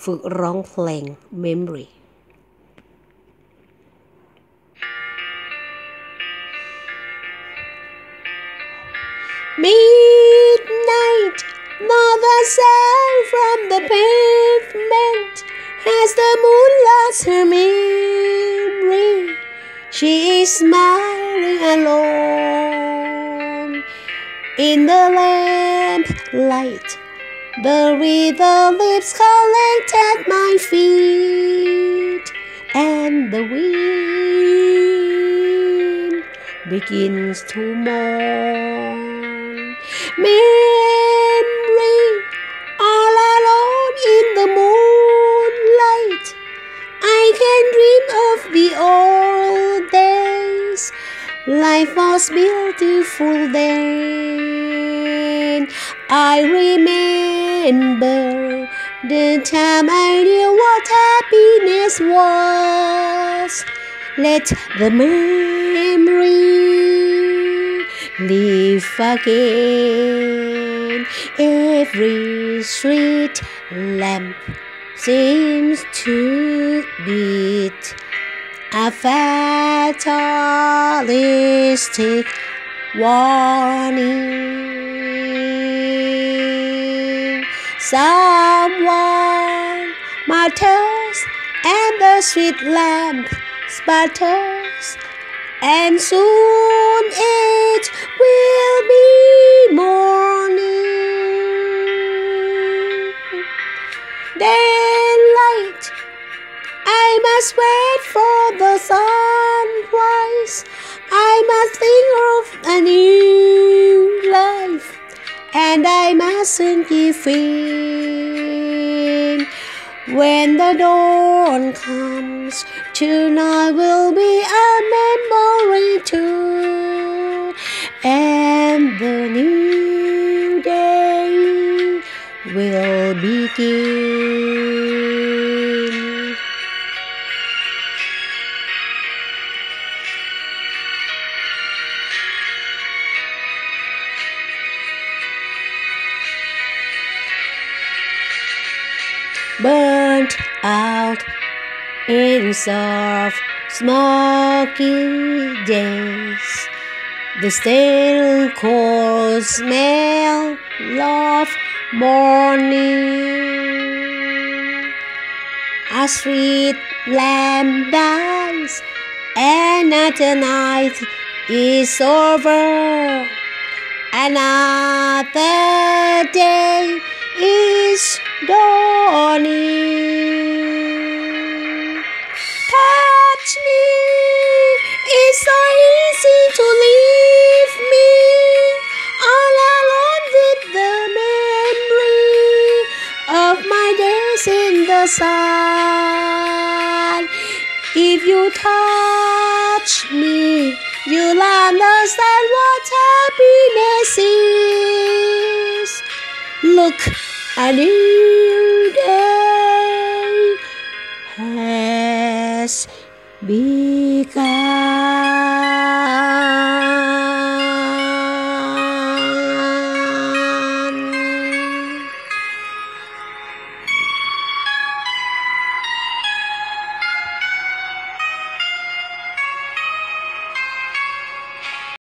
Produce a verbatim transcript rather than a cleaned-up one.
ฝึกร้องเพลง Memory Midnight, mother sang from the pavement as the moon lost her memory. She is smiling alone in the lamplight. The river lips collect at my feet, and the wind begins to mourn.Memory, all alone in the moonlight, I can dream of the old days. Life was beautiful then. I remember the time I knew what happiness was. Let the memory.Live again. Every street lamp seems to beat a fatalistic warning. Someone mutters and the street lamp sputters.And soon it will be morning. Daylight, I must wait for the sunrise. I must think of a new life, and I mustn't give in.When the dawn comes, tonight will be a memory too, and the new day will begin. Burnt out in soft smoky days, the stale cold smell of morning. A street lamp dies, another night is over, another day is dawning.Touch me, it's so easy to leave me all alone with the memory of my days in the sun. If you touch me, you'll understand what happiness is. Look, I need